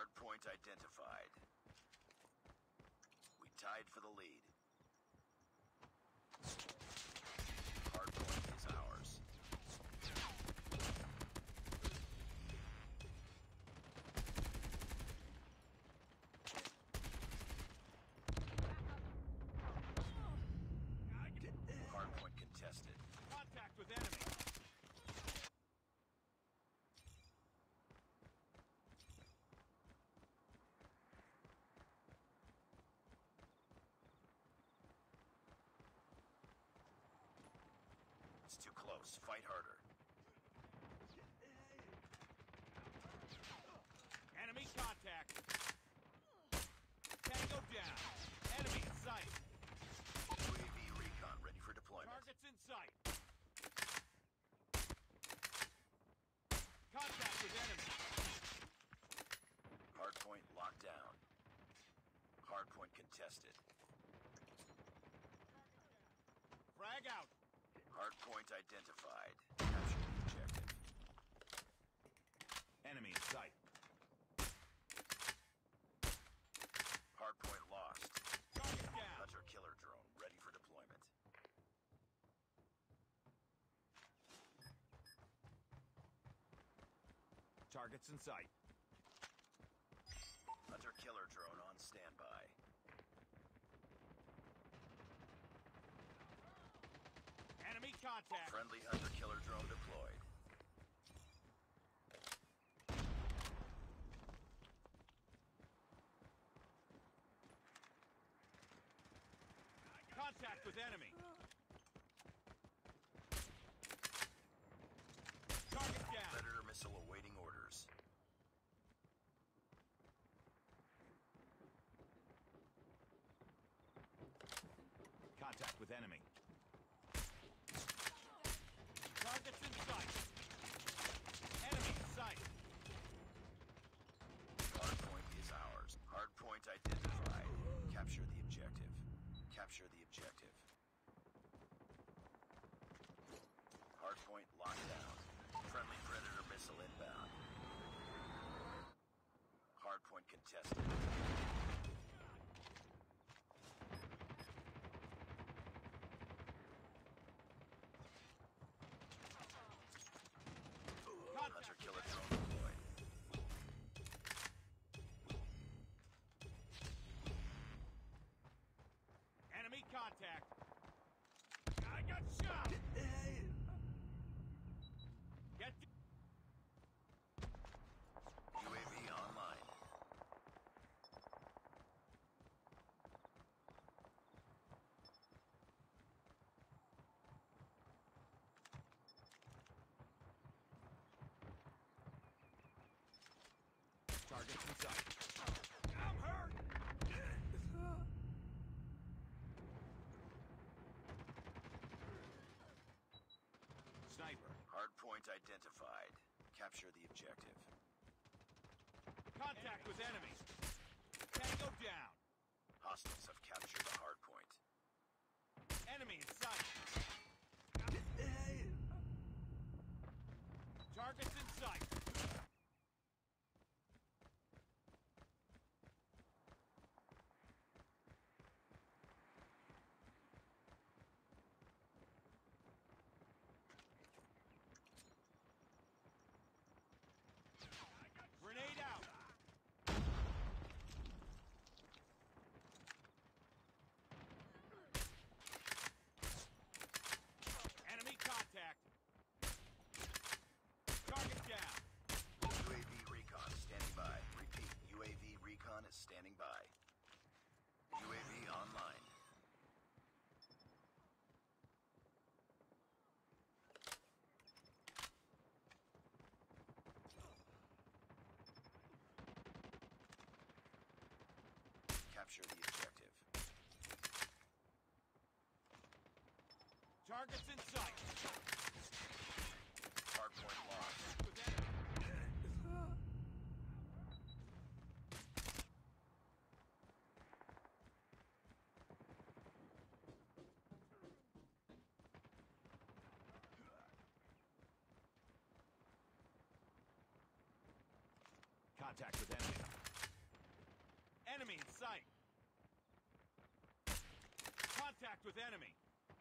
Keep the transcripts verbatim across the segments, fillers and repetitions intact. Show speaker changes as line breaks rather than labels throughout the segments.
Hard point identified. We tied for the lead. Hard point is ours. Hard point contested.
Contact with enemy.
It's too close. Fight harder.
Enemy contact. Tango down. Enemy in sight.
U A V recon ready for deployment.
Targets in sight. Contact with enemy.
Hardpoint locked down. Hardpoint contested.
Frag out.
Hardpoint identified. Capture the objective.
Enemy in sight.
Hardpoint lost.
Target down.
Hunter killer drone ready for deployment.
Targets in sight.
Hunter killer drone on standby.
Enemy contact.
Friendly hunter killer drone deployed.
Contact with enemy. Target down.
Predator missile awaiting orders.
Contact with enemy. Targets in sight. Enemy in sight.
Hardpoint is ours. Hardpoint identified. Capture the objective. Capture the objective. Hardpoint locked down. Friendly Predator missile inbound. Hardpoint contested. Hunter killer drone deployed.
Enemy contact. I got shot. Get the
U A V online.
targets in sight. I'm hurt. Sniper.
Hardpoint identified. Capture the objective.
Contact with enemy. Tango down.
Hostiles have captured the hardpoint.
Enemy in sight. Targets in sight. Grenade out. Enemy contact. Target down.
U A V recon standing by. Repeat, U A V recon is standing by. U A V online. Capture the objective.
Targets in sight.
Hardpoint lost.
With enemy. Contact with enemy. Enemy in sight. Contact with enemy.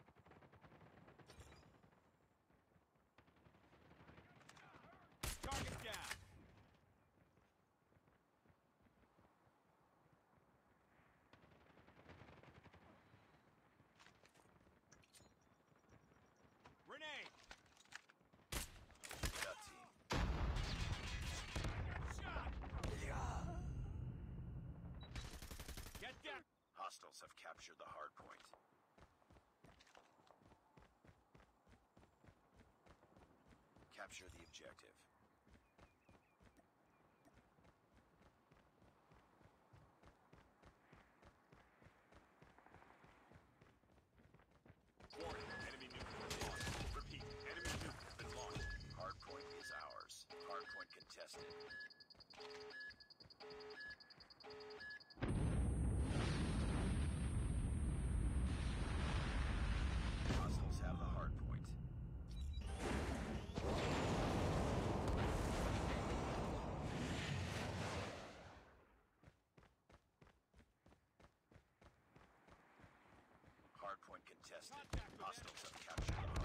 Target down. Grenade.
Get up, team.
I got shot. Get down.
Hostiles have captured the hard point. Capture the objective.
Warning, enemy nuke has been launched. Repeat, enemy nuke has been launched.
Hardpoint is ours. Hardpoint contested. Hostiles have the hardpoint. Hardpoint contested.
Contact with
Hostiles have captured the